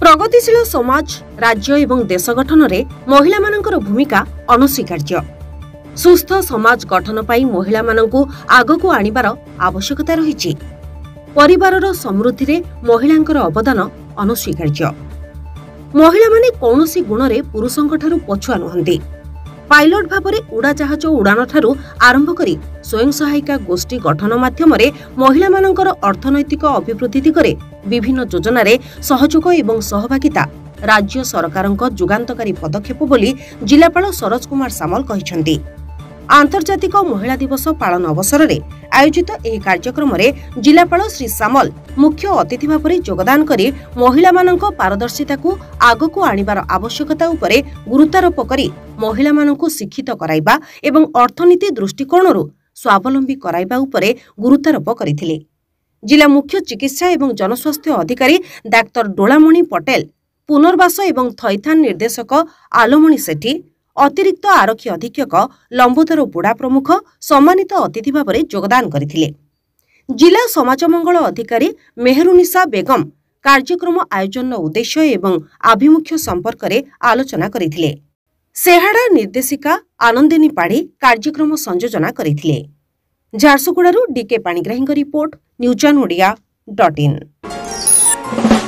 प्रगतिशील समाज राज्य एवं देश गठन में महिला मानकर भूमिका अनस्वीकार्य। सुस्थ समाज गठन पाई महिला मानकु आगकु आनिबार आवश्यकता रही। परिवारर समृद्धि रे महिलांकर अवदान अनस्वीकार्य। महिला माने कौनसी गुण रे पुरुषंक ठारू पछुआ नुहंती। पायलट भावरे उड़ाजाहाज उड़ान ठारू आरंभ करी स्वयं सहायिका गोष्ठी गठन माध्यम महिला मानकर अर्थनैतिक अभिवृद्धि दिगरे विभिन्न योजना रे सहयोग एवं सहभागिता राज्य सरकारक जुगान्तकारी पदक्षेप बोली जिलापाल सरोज कुमार सामल कहिसंती। आंतर्जातिक महिला दिवस पालन अवसर में आयोजित यह कार्यक्रम में जिलापाल श्री सामल मुख्य अतिथि भाव में योगदान करी महिला मानक पारदर्शिता को आगकु आनिबार आवश्यकता उपरे गुरुत्वारोप करी महिला मानक शिक्षित कराइबा एवं अर्थनीति दृष्टिकोणरू स्वावलंबी कराइबा उपरे गुरुत्वारोप करथिले। जिला मुख्य चिकित्सा एवं जनस्वास्थ्य अधिकारी डाक्टर डोलामणि पटेल, पुनर्वास एवं थैथान निर्देशक आलोमणि सेठी, अतिरिक्त आरक्षी अधीक्षक लंबोदर बुढ़ा प्रमुख सम्मानित अतिथि भाव में योगदान करथिले। जिला समाज मंगल अधिकारी मेहरुनिसा बेगम कार्यक्रम आयोजन उद्देश्य एवं आभिमुख्य संपर्क में आलोचना करथिले। सेहाड़ा निर्देशिका आनंदिनी पाढ़ी कार्यक्रम संयोजना करथिले। झारसुगुड़ारू डीके पाणिग्राहीଙ୍କ रिपोर्ट न्यूज ऑन ओडिया.in।